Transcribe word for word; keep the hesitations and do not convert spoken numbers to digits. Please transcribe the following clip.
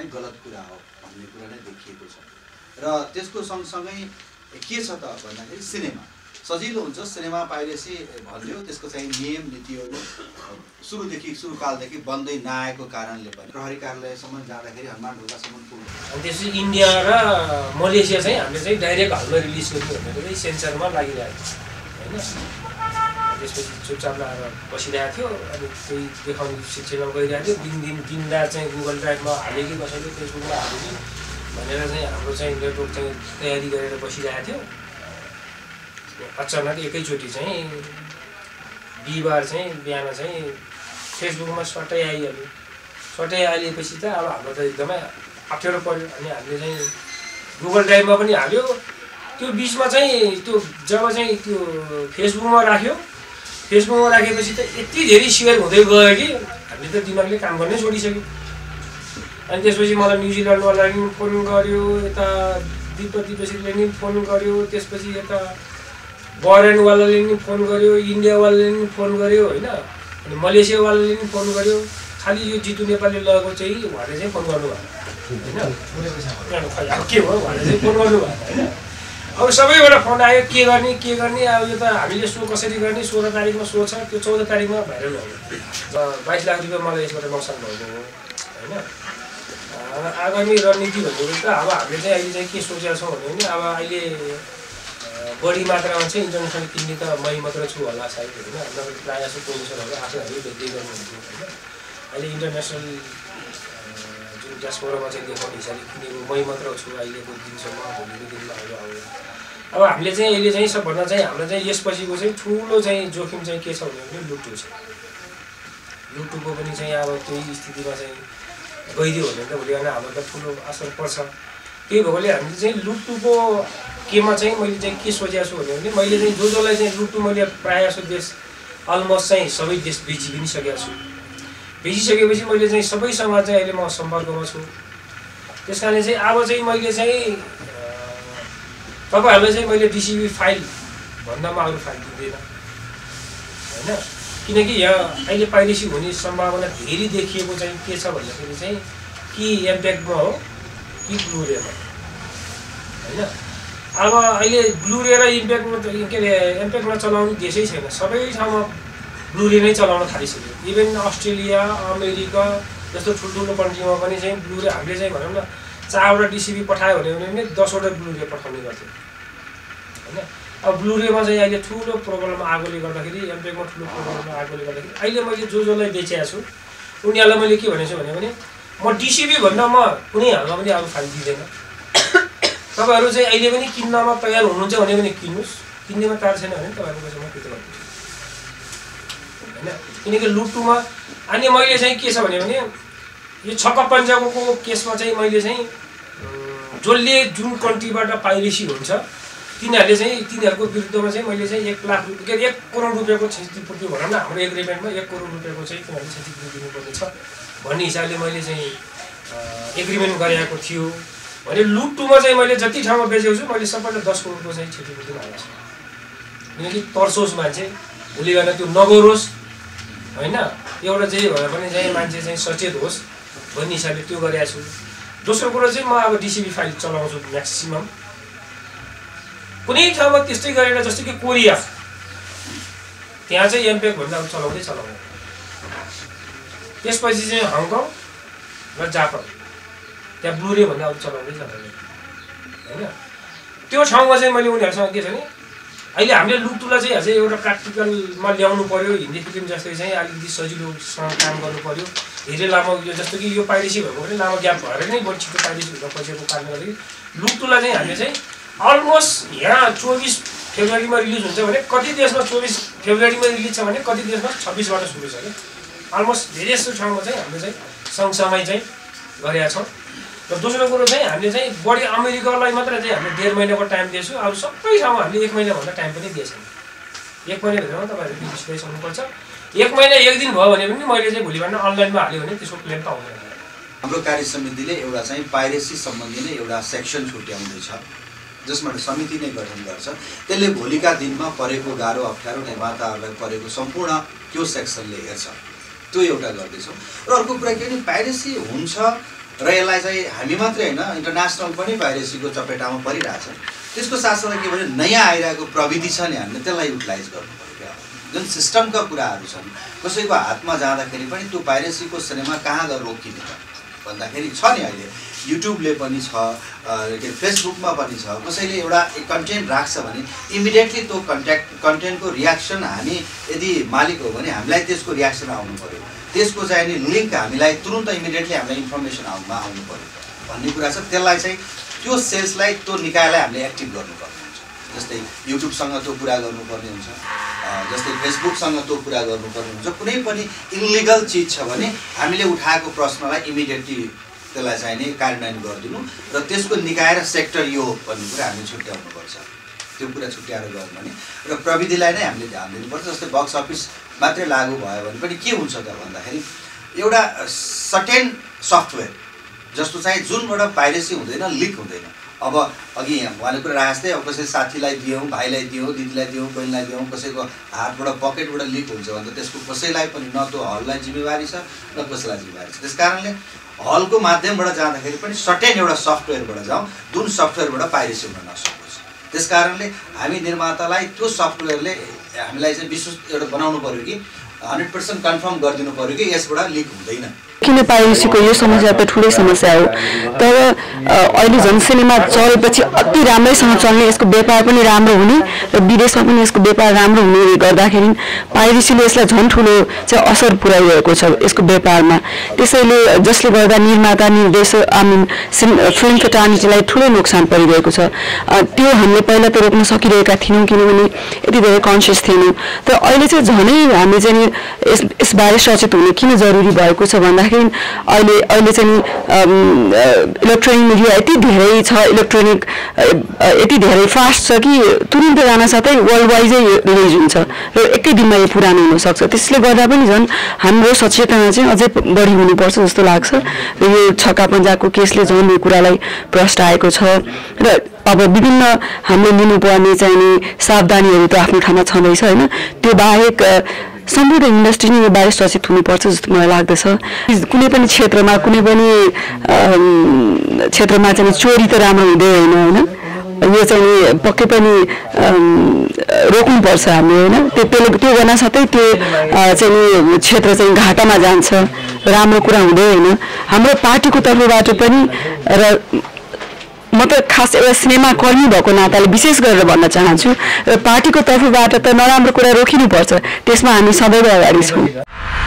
चाहिँ गलत कुरा हो भन्ने कुरा नै देखिएको छ। र त्यसको सँगसँगै के छ त भन्दाखेरि सिनेमा सजिलो हुन्छ। सिनेमा पाइरेसी भन्यो त्यसको चाहिँ नियम नीतिहरू सुरुदेखि सुरुकालदेखि बन्दै नआएको कारणले पनि प्रहरी कार्यालयसम्म जाँदाखेरि हनुमान ढोकासम्म पुग्यो। अनि त्यसपछि इन्डिया र मलेसिया चाहिँ हामीले चाहिँ डाइरेक्ट हलमा रिलिज गर्नु भनेर चाहिँ सेन्सरमा लागिरहेको छ होइन। त्यसपछि चुपचाप लगाएर बसिरहेको थियो। अनि त्यही देखाउने शिक्षामा गइरहेको थियो। दिन दिन दिनरात चाहिँ गुगल ड्राइभमा हाल्यो कि कसैले फेसबुकमा हाल्यो कि भनेर चाहिँ हाम्रो चाहिँ नेटवर्क चाहिँ तयारी गरेर बसिरहेको थियो। अचानक एकैचोटि चाहिँ बिहिबार चाहिँ बिहान चाहिँ फेसबुकमा सट्टै आइहाल्यो। सट्टै आइलिएपछि त अब हाम्रो त एकदमै अप्ठ्यारो पऱ्यो। अनि हामीले चाहिँ गुगल ड्राइभमा पनि हाल्यो। त्यो बिचमा चाहिँ त्यो जब चाहिँ त्यो फेसबुकमा राख्यो फेसबुकमा राखेपछि त यति धेरै सेयर हुँदै गयो कि हामीले त दिमागले काम गर्नै छोडिसक्यो। अनि त्यसपछि मलाई न्युजिल्यान्डवालाले पनि फोन गर्यो, यता दिपति बेसीले पनि फोन गर्यो, त्यसपछि यता बहरेनवालाले पनि फोन गर्यो, इन्डियावालाले पनि फोन गर्यो होइन। अनि मलेसियावालाले पनि फोन गर्यो। खालि यो जितु नेपालले लगेको चाहिँ उहाँले चाहिँ फोन गर्नु भएको होइन। खै अब के हो भनेर चाहिँ फोन गर्नु भएको होइन। अब सबैबाट फोन आयो के गर्ने के गर्ने। अब यो त हामीले सो कसरी गर्ने, सोह्र तारिकमा सो छ, त्यो चौध तारिकमा भाइरल भयो। बाइस लाख रुपियाँ मलाई यसबाट नोक्सान भएको हो होइन। आगामी रणनीति भनेको त अब हामीले चाहिँ अहिले चाहिँ के सोचेका छौँ भने अब अहिले बढी मात्रामा चाहिँ इन्टरनेसनल किन्ने त मै मात्र छु होला सायद होइन। नभए प्रायः जस्तो प्रोड्युसरहरू आफूहरूले बेच्दै गर्नुहुन्थ्यो होइन। अहिले इन्टरनेसनल जुन डियास्पोरामा चाहिँ देखाउने हिसाबले किनेको मै मात्र छु अहिलेको दिनसम्म, भोलिको दिनमा आयो आउँदैन। अब हामीले चाहिँ अहिले चाहिँ सबभन्दा चाहिँ हाम्रो चाहिँ यसपछिको चाहिँ ठुलो चाहिँ जोखिम चाहिँ के छ भने लुटु छ। लुटुको पनि चाहिँ अब त्यही स्थितिमा चाहिँ गइदियो भने त भोलि गएर हाम्रो त ठुलो असर पर्छ। त्यही भएकोले हामीले चाहिँ लुटुको केमा चाहिँ मैले चाहिँ के सोचेको छु भने मैले चाहिँ जो जसलाई चाहिँ लुटु मैले प्रायः जस्तो देश अलमोस्ट चाहिँ सबै देश बेची पनि सकेको छु। बेचिसकेपछि मैले चाहिँ सबैसँग चाहिँ अहिले म सम्पर्कमा छु। त्यस कारणले चाहिँ अब चाहिँ मैले चाहिँ तपाईँहरूलाई चाहिँ मैले डिसिबी फाइल भन्दामा अरू फाइल दिँदैन होइन। किनकि यहाँ अहिले पाइरेसी हुने सम्भावना धेरै देखिएको चाहिँ के छ भन्दाखेरि चाहिँ कि एम्प्याक्टमा हो कि ब्लुरेमा होइन। अब अहिले ब्लुरे र इम्प्याक्टमा के अरे एम्प्याक्टमा चलाउने देशै छैन। सबै ठाउँमा ब्लुरे नै चलाउन थालिसक्यो। इभन अस्ट्रेलिया अमेरिका जस्तो ठुल्ठुलो कन्ट्रीमा पनि चाहिँ ब्लुरे हामीले चाहिँ भनौँ न चारवटा डिसिबी पठायो भने पनि दसवटा ब्लुरे पठाउने गर्थ्यो होइन। अब ब्लुरेमा चाहिँ अहिले ठुलो प्रब्लम आएकोले गर्दाखेरि एम्पेकमा ठुलो प्रब्लम आएकोले गर्दाखेरि अहिले मैले जो जसलाई बेचेको छु उनीहरूलाई मैले के भनेको छु भने पनि म डिसिबी भन्दा म कुनै हालमा पनि अरू फाइल दिँदैन। तपाईँहरू चाहिँ अहिले पनि किन्नमा तयार हुनुहुन्छ भने पनि किन्नुहोस्, किन्नेमा तयार छैन भने तपाईँहरूको पैसा म फिर्ता गरिदिन्छु होइन। किनकि लुटुमा अनि मैले चाहिँ के छ भने भने यो छक्का पन्जाको केसमा चाहिँ मैले चाहिँ जसले जुन कन्ट्रीबाट पाइरेसी हुन्छ तिनीहरूले चाहिँ तिनीहरूको विरुद्धमा चाहिँ मैले चाहिँ एक लाख रुपियाँ के अरे एक करोड रुपियाँको क्षतिपूर्ति भनौँ न हाम्रो एग्रिमेन्टमा एक करोड रुपियाँको चाहिँ तिनीहरूले क्षतिपूर्ति दिनुपर्ने छ भन्ने हिसाबले मैले चाहिँ एग्रिमेन्ट गरेको थियो भने लुटुमा चाहिँ मैले जति ठाउँमा बेचेको छु मैले सबैलाई दस करोडको चाहिँ क्षतिपूर्ति हालेको छु। किनकि तर्सोस् मान्छे भोलि गएर त्यो नगरोस् होइन। एउटा चाहिँ भए पनि चाहिँ मान्छे चाहिँ सचेत होस् भन्ने हिसाबले त्यो गरेको छु। दोस्रो कुरो चाहिँ म अब डिसिबी फाइल चलाउँछु म्याक्सिमम। कुनै ठाउँमा त्यस्तै गरेर जस्तो कि कोरिया त्यहाँ चाहिँ एम्पेक भन्दा अब चलाउँदै चलाउँदै त्यसपछि चाहिँ हङकङ र जापान त्यहाँ ब्लुरे भन्दा अब चलाउँदै चलाउँदै होइन। त्यो ठाउँमा चाहिँ मैले उनीहरूसँग के छ भने अहिले हामीले लुटुलाई चाहिँ अझै एउटा प्र्याक्टिकलमा ल्याउनु पऱ्यो। हिन्दी फिल्म जस्तै चाहिँ अलिकति सजिलोसँग काम गर्नु पऱ्यो। धेरै लामो यो जस्तो कि यो पाइरेसी भएको पनि लामो ग्याप भएर नै बढी छिटो पाइरेसी हुन खोजेको कारणले गर्दाखेरि लुटुलाई चाहिँ हामीले चाहिँ अलमोस्ट यहाँ चौबिस फेब्रुअरीमा रिलिज हुन्छ भने कति देशमा चौबिस फेब्रुअरीमा रिलिज छ भने कति देशमा छब्बिसबाट सुरु छ क्या। अलमोस्ट धेरै जस्तो ठाउँमा चाहिँ हामीले चाहिँ सँगसँगै चाहिँ गरेका छौँ। र दोस्रो कुरो चाहिँ हामीले चाहिँ बढी अमेरिकालाई मात्र चाहिँ हामीले डेढ महिनाको टाइम दिएछौँ। अरू सबै ठाउँमा हामीले एक महिनाभन्दा टाइम पनि दिएछौँ। एक महिनाभित्रमा तपाईँहरूले विश्लेषण एक महिना एक दिन भयो भने पनि मैले चाहिँ भोलि बिहान अनलाइनमा हाल्यो भने त्यसको क्लेम त आउँदैन। हाम्रो कार्य समितिले एउटा चाहिँ पाइरेसी सम्बन्धी नै एउटा सेक्सन छुट्याउँदैछ जसमा समिति नै गठन गर्छ। त्यसले भोलिका दिनमा परेको गाह्रो अप्ठ्यारो निर्माताहरूलाई परेको सम्पूर्ण त्यो सेक्सनले हेर्छ, त्यो एउटा गर्दैछौँ। र अर्को कुरा के भने पाइरेसी हुन्छ र यसलाई चाहिँ हामी मात्रै होइन इन्टरनेसनल पनि पाइरेसीको चपेटामा परिरहेछ। त्यसको साथसाथै के भने नयाँ आइरहेको प्रविधि छ नि हामीले त्यसलाई युटिलाइज गर्नु पर्यो क्या। जुन सिस्टमका कुराहरू छन् कसैको हातमा जाँदाखेरि पनि त्यो पाइरेसीको सिनेमा कहाँ गएर रोकिने त भन्दाखेरि छ नि अहिले युट्युबले पनि छ के फेसबुकमा पनि छ। कसैले एउटा कन्टेन्ट राख्छ भने इमिडिएटली त्यो कन्ट्याक्ट कन्टेन्टको रियाक्सन हामी यदि मालिक हो भने हामीलाई त्यसको रियाक्सन आउनु पर्यो, त्यसको चाहिँ नि लिङ्क हामीलाई तुरुन्त इमिडिएटली हामीलाई इन्फर्मेसन आउनुमा आउनु पर्यो भन्ने कुरा छ। त्यसलाई चाहिँ त्यो सेल्सलाई त्यो निकायलाई हामीले एक्टिभ गर्नुपर्ने हुन्छ। जस्तै युट्युबसँग त्यो कुरा गर्नुपर्ने हुन्छ, जस्तै फेसबुकसँग त्यो कुरा गर्नुपर्ने हुन्छ। कुनै पनि इलिगल चिज छ भने हामीले उठाएको प्रश्नलाई इमिडिएटली त्यसलाई चाहिँ नि कार्यान्वयन गरिदिनु र त्यसको निकाय र सेक्टर यो भन्ने कुरा हामीले छुट्याउनुपर्छ। त्यो कुरा छुट्याएर गर्नु भने र प्रविधिलाई नै हामीले ध्यान दिनुपर्छ। जस्तै बक्स अफिस मात्रै लागु भयो भने पनि के हुन्छ त भन्दाखेरि एउटा सर्टेन सफ्टवेयर जस्तो चाहिँ जुनबाट पाइरेसी हुँदैन, लिक हुँदैन। अब अघि उहाँले कुरा राखेको थिएँ, अब कसै साथीलाई दियौँ, भाइलाई दियौँ, दिदीलाई दियौँ, बहिनीलाई दियौँ, कसैको हातबाट पकेटबाट लिक हुन्छ भने त त्यसको कसैलाई पनि न त्यो हललाई जिम्मेवारी छ न कसैलाई जिम्मेवारी छ। त्यस कारणले हलको माध्यमबाट जाँदाखेरि पनि सर्टेन एउटा सफ्टवेयरबाट जाउँ जुन सफ्टवेयरबाट पाइरेसी हुन नसकोस्। त्यस कारणले हामी निर्मातालाई त्यो सफ्टवेयरले हामीलाई चाहिँ विश्वास एउटा बनाउनु पर्यो कि हन्ड्रेड पर्सेन्ट कन्फर्म गरिदिनु पर्यो कि यसबाट लिक हुँदैन। किन पाइरेसीको यो समस्या त ठुलै समस्या हो, तर अहिले झन् सिनेमा चलेपछि अति राम्रैसँग चल्ने, यसको व्यापार पनि राम्रो हुने र विदेशमा पनि यसको व्यापार राम्रो हुने गर्दाखेरि पाइरेसीले यसलाई झन् ठुलो चाहिँ असर पुर्याइरहेको छ यसको व्यापारमा। त्यसैले जसले गर्दा निर्माता निर्देशक आई मिन फिल्म फ्याटर्निटीलाई ठुलो नोक्सान परिरहेको छ। त्यो हामीले पहिला त रोक्न सकिरहेका थियौँ किनभने यति धेरै कन्सियस थिएनौँ। तर अहिले चाहिँ झनै हामी चाहिँ यस यसबारे सचेत हुनु किन जरुरी भएको छ भन्दाखेरि अहिले अहिले चाहिँ इलेक्ट्रोनिक मिडिया यति धेरै छ, इलेक्ट्रोनिक यति धेरै फास्ट छ कि तुरुन्त जान साथै वर्ल्ड वाइजै रिलिज हुन्छ र एकै दिनमा यो पुरानो हुनसक्छ। त्यसले गर्दा पनि झन् हाम्रो सचेतना चाहिँ अझै बढी हुनुपर्छ जस्तो लाग्छ र यो छक्का पन्जाको केसले झन् यो कुरालाई प्रस्ताएको छ र अब विभिन्न हामीले लिनुपर्ने चाहिँ नि सावधानीहरू त आफ्नो ठाउँमा छँदैछ होइन। त्यो बाहेक सम्पूर्ण इन्डस्ट्री नै यो बारे सचेत हुनुपर्छ जस्तो मलाई लाग्दछ। कुनै पनि क्षेत्रमा कुनै पनि क्षेत्रमा चाहिँ चोरी त राम्रो हुँदै होइन होइन, यो चाहिँ पक्कै पनि रोक्नुपर्छ हामीले होइन। त्यो त्यसले त्यो गर्न साथै त्यो चाहिँ क्षेत्र चाहिँ घाटामा जान्छ, राम्रो कुरा हुँदै होइन। हाम्रो पार्टीको तर्फबाट पनि र म त खास एउटा सिनेमा कर्मी भएको नाताले विशेष गरेर भन्न चाहन्छु र पार्टीको तर्फबाट त नराम्रो कुरा रोकिनुपर्छ, त्यसमा हामी सदैव अगाडि छौँ।